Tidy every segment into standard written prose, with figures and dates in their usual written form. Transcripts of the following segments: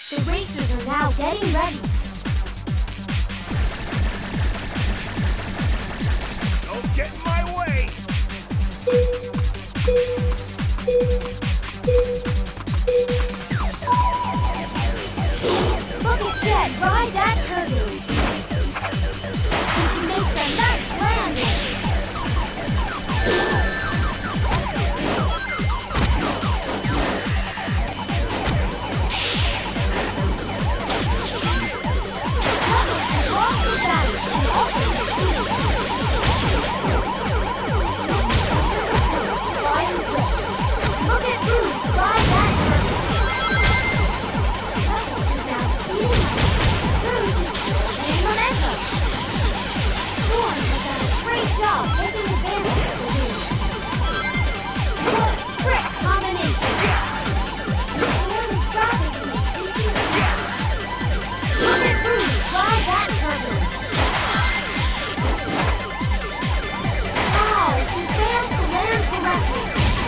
The racers are now getting ready. Don't get in my way! Look at Jet ride that turbine. She makes a nice landing. Look at Bruce ride that turbine. Bruce is building momentum. Storm has done a great job taking advantage of the lead. What a trick combination! Storm is rapidly increasing speed. Look at Bruce ride that turbine. Wow, she failed to land correctly.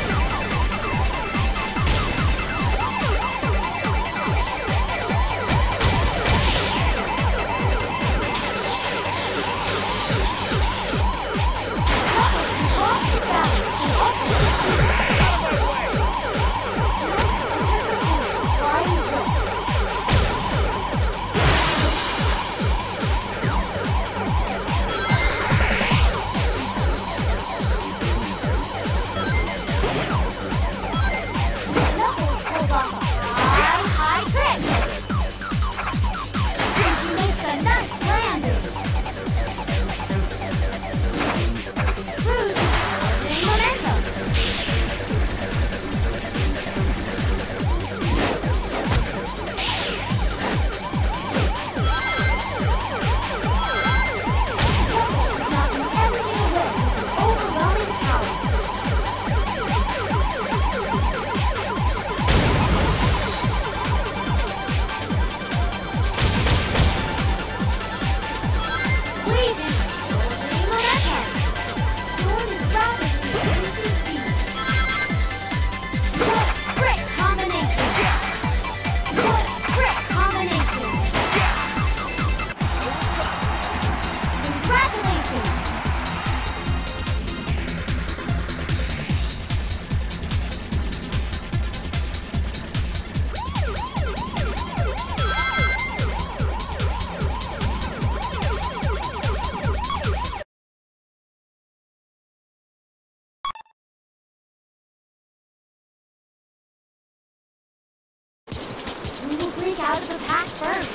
Out of the pack first.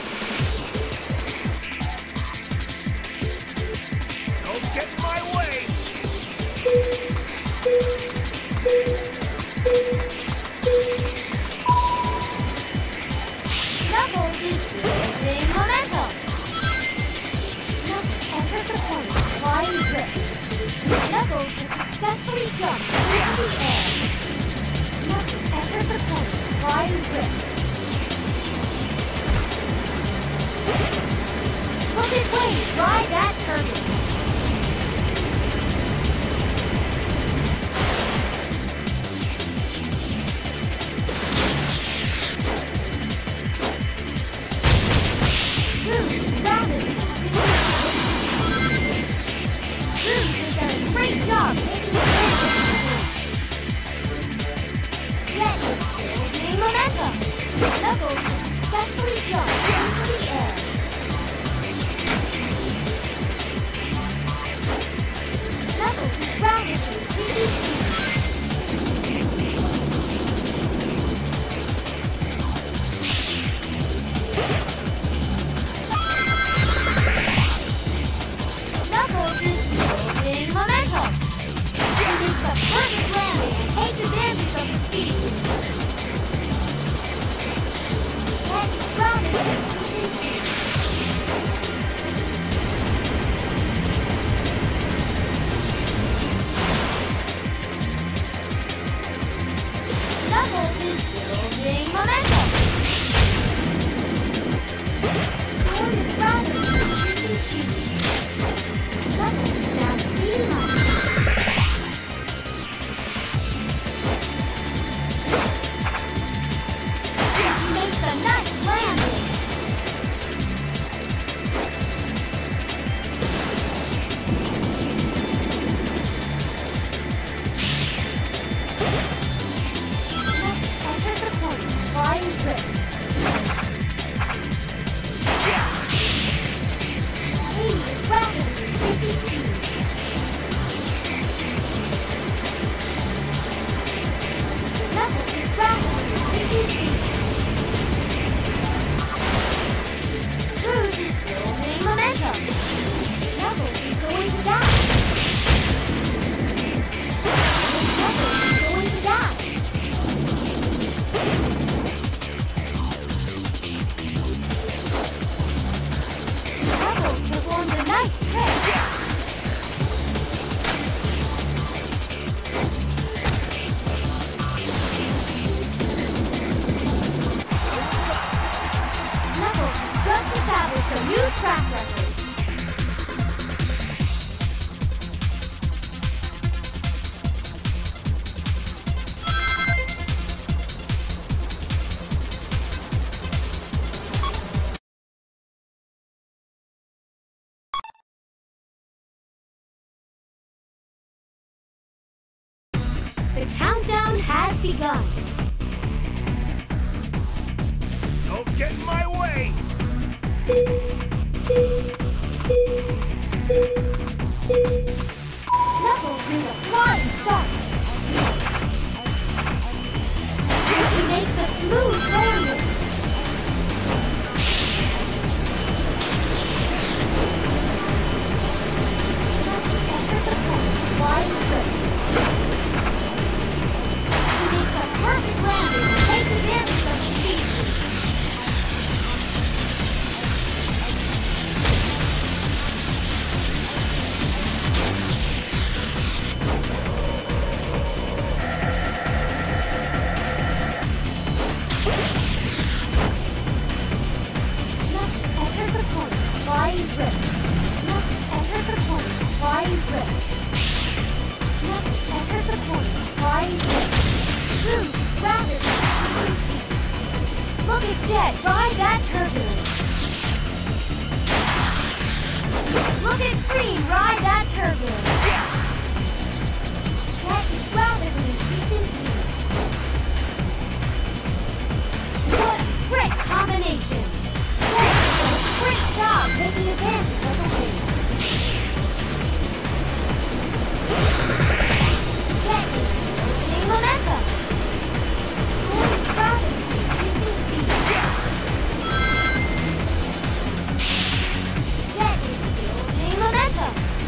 Don't get in my way! Knuckles is building momentum. Knuckles enters the corner, flying drift. Knuckles has successfully jumped into the air. Knuckles enters the corner, flying drift. Look at Wade ride that turbine. Bruce is rapidly Bruce has done a great job taking advantage of the lead. Jet is building momentum. Knuckles has successfully jumped into the air. Knuckles is rapidly increasing speed. Knuckles is building momentum. He makes a perfect landing and takes advantage of the speed. track record. The countdown has begun. Don't get in my way! Knuckles made a flying start. Here she makes a smooth landing. Enters the point, flying good. She makes a perfect landing and takes advantage of the speed. Enters the point, flying grip. Enters the point, flying grip. Enters the point, flying grip. Boost rapidly. Look at Jet ride that turbulence. Look at Green ride that turbulence. Jet is rapidly increasing speed. What a trick combination! Jet does a great job taking advantage of the wind. Jet is building momentum. Jet is rapidly increasing speed. Jet is building momentum.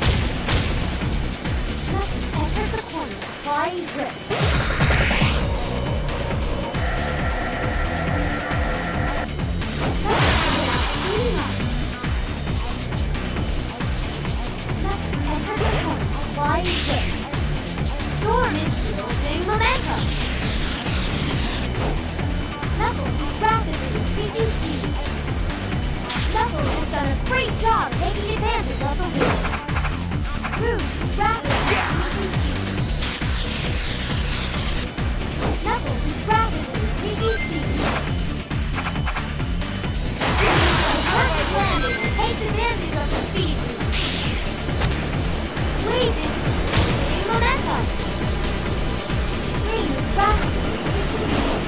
Knuckles enters the corner, flying grip. Flying grip. Storm is building momentum. Knuckles is rapidly increasing speed. Knuckles has done a great job taking advantage of the wind. Rouge is rapidly increasing speed. Knuckles is rapidly increasing speed. Perfect landing and takes advantage of the speed boost. Wave is building momentum. Green is rapidly increasing speed.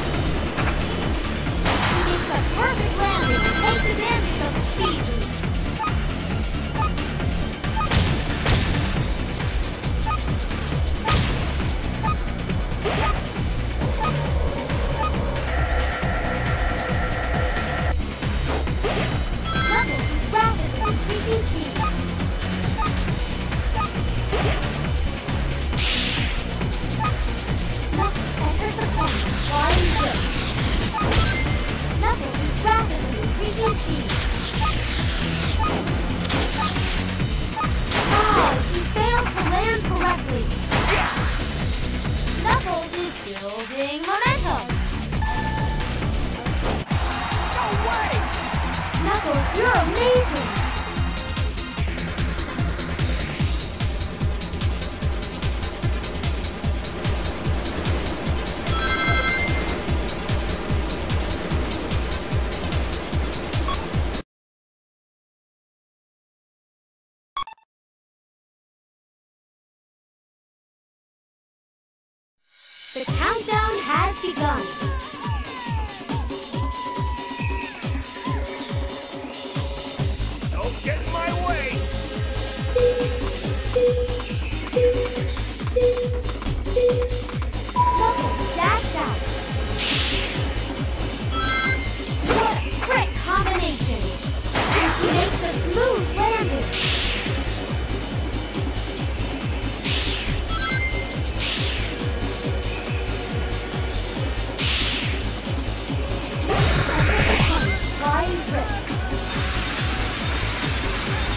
He makes a perfect landing and takes advantage of the speed boost. Knuckles is rapidly increasing speed. Knuckles enters the corner, flying grip. Knuckles is rapidly increasing speed. Oh, he failed to land correctly. Knuckles is building momentum. No way! Knuckles, you're amazing. The countdown has begun. Don't get in my way! Knuckles dashed out. What a trick combination! Here she makes a smooth landing. Flying grip.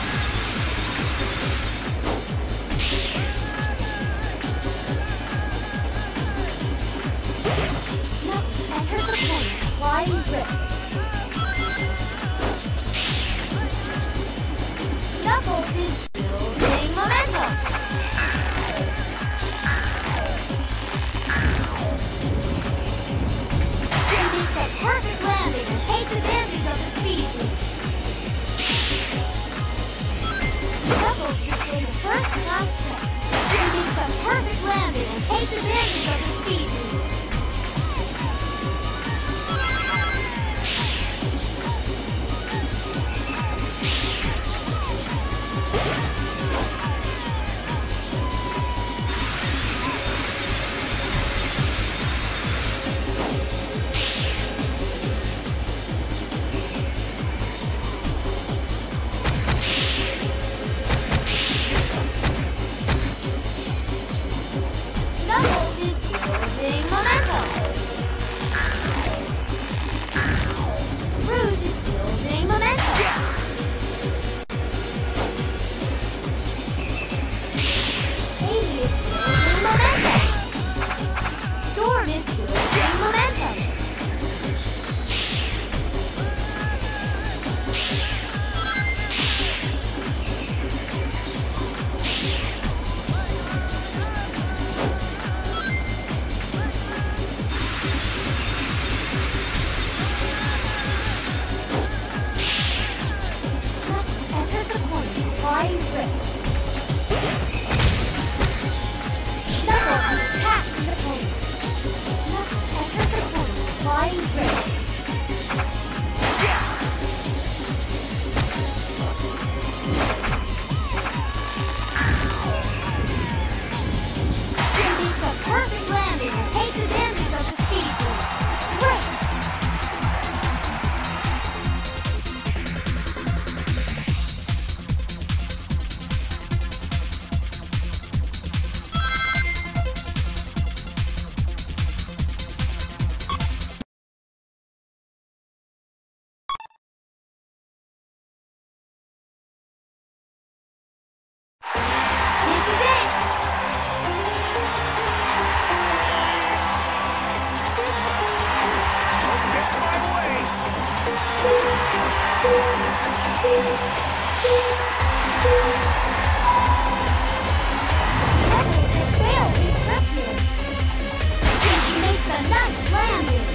Knuckles has failed his trip here. He makes a nice landing.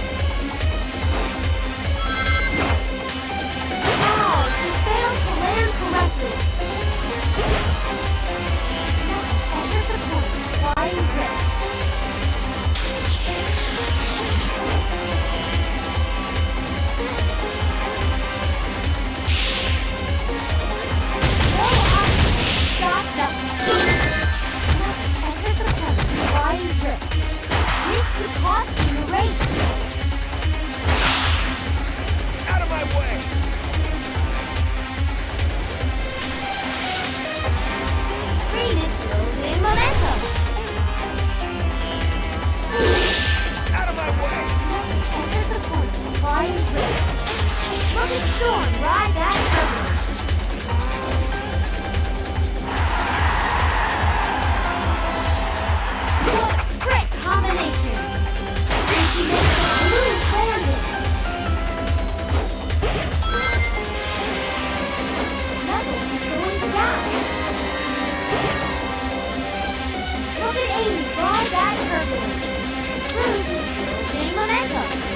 Oh, he failed to land correctly. Knuckles enters the point, flying grip. No obstacle stop Knuckles. Knuckles enters the point, flying grip. This could cost him the race. Out of my way! Green is building momentum. Out of my way! Knuckles enters the point, flying grip. Look at Storm ride that turbulence. What trick combination! And she makes a blue landing. Knuckles is going to die. Look at Amy ride that turbulence. Bruce is building momentum.